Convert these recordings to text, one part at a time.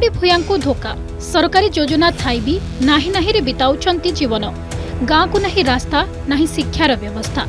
पाउडी भूया को धोखा सरकारी योजना थाई भी नाही नाही रे बिताउछंती जीवन गाँ को नहीं रास्ता नहीं शिक्षार व्यवस्था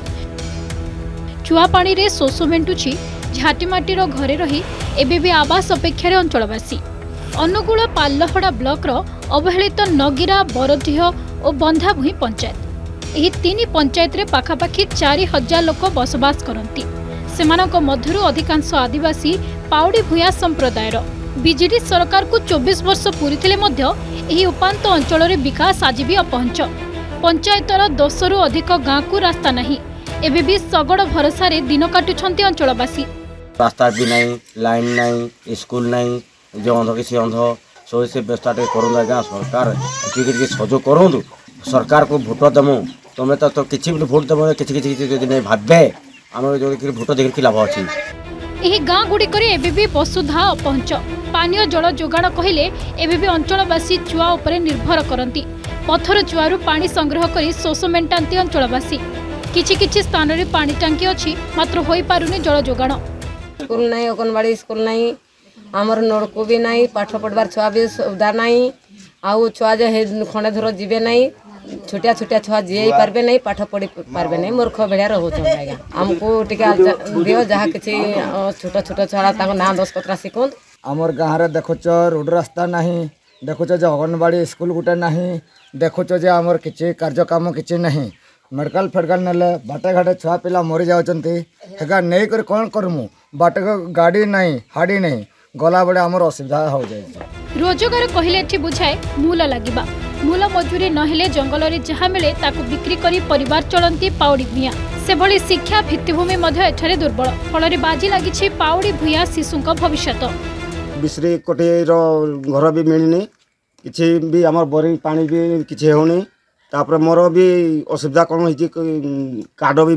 चुआपाणी रे शोष मेटुची झाटीमाटीर घरे रही एबे भी आवास अपेक्षार अंचलवासी अनुगुल पाल्लहड़ा ब्लॉक अवहेलित नगीरा बरडीह और बंधाभूई पंचायत यही तीन पंचायत रे पाखापाखि 4000 लोक बसवास करती सेमानक मध्यरु अधिकांश आदिवासी पाउडी भूया संप्रदायर बीजेडी सरकार को 24 वर्ष पूरी यही उपांत अंचल रे विकास आज भी अपहंच पंचायतर 10 रु अधिक गाँ को रास्ता नहीं एबे भी सगड़ भरोसा रे दिन काटुछंती अंचलवासी रास्ता भी नहीं लाइन नहीं स्कूल नहीं जो अंध किसी अंध सो से व्यवस्था करूँ आज्ञा सरकार टी सहयोग करूँ सरकार को भोट देमु तुम्हें तो किसी भोट देव कि भावे आम जो भोट देखिए लाभ अच्छी यही गाँ गुड़िक भी वसुधा अपहंच पानीय जल जोगाण कहले एबे भी अंचलवासी चुआ उपरे निर्भर करती पथर चुआरू पानी संग्रह कर शोष मेटाती अंचलवासी किछि स्थान रे पानी टांकी अच्छी मात्र हो पारुनी जल जोगाण स्कूल नहीं अंगनवाड़ी स्कूल नहीं आमर नलकूप भी नहीं पाठ पढ़वार छुआ भी सुविधा नहीं आउ छुआ जे खंडे धर जीवे नहीं छोटिया छोटिया छुआ जी पार्बे नहीं पाठ पढ़ी पार्बे नहीं मूर्ख भाया रोचन आज्ञा आमको दियो जहाँ किसी छोट छोट छुआ ना 10 कतरा शिखुन आमर गाँव में देखुच रोड रास्ता नहीं देखुच अंगनवाड़ी स्कूल गोटे नहीं देखुच आमर किसी कार्यक्रम किसी नहीं मेडिकल फेडिकल नेले बाटे घाटे छुआ पिला मरी जाऊँगी हेगा नहीं कर कौन करमु बाटे गाड़ी नहीं हाड़ी नहीं गला बड़े आमर असुविधा हो जाए रोजगार कहले बुझाए मूल लगिबा मूल मजूरी नहेले जंगल रे जहाँ मिले ताकु बिक्री करी परिवार चलती पाउडी भूया से भली शिक्षा भित्तिभूमि मध्य एठारे दुर्बल फल बाजी लगी पाउडी भूया शिशुक भविष्यत बिश्री कोटी घर भी मिलनी किसी भी आम बोरिंग पानी भी किसी होनी तापर मोर भी असुविधा कौन हो कार्ड भी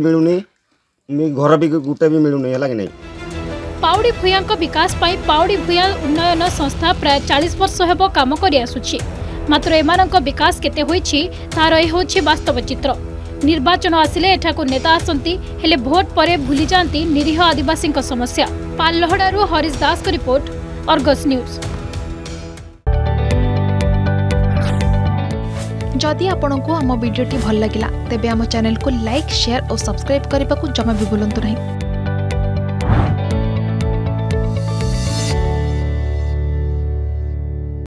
मिलूनी घर भी गुटे भी मिलूनी है नहीं पाउडी भूया विकास पाई पाउडी भूया उन्नयन संस्था प्राय 40 वर्ष हेब काम करि आसुछि मात्र एमानक विकास केते होइछि तार ए होछि वास्तव चित्र निर्वाचन आसिले एठाको नेता आसंती हेले भोट परे भूली जांती निरीह आदिवासी समस्या पाल्लहड़ारू हरीश दास को रिपोर्ट अर्गस न्यूज। जदि आपंक आम भिडी भल लगा तेब आम चैनल को लाइक शेयर और सब्सक्राइब करने को जमा भी भूलु नहीं।